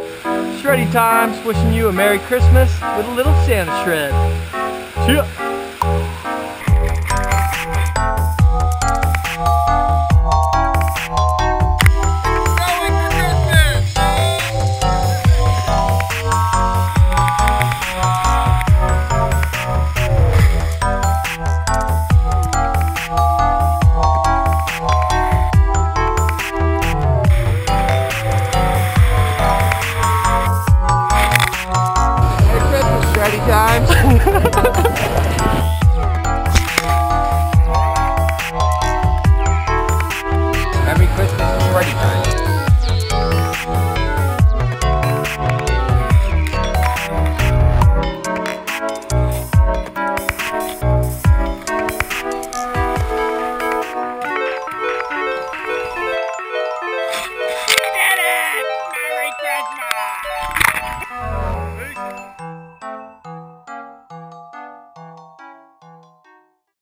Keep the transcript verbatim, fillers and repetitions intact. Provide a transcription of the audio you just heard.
Shreddy Times wishing you a Merry Christmas with a little Santa Shred. Cheer! Shreddy Times. Merry Christmas, Shreddy Times. We did it! Merry Christmas!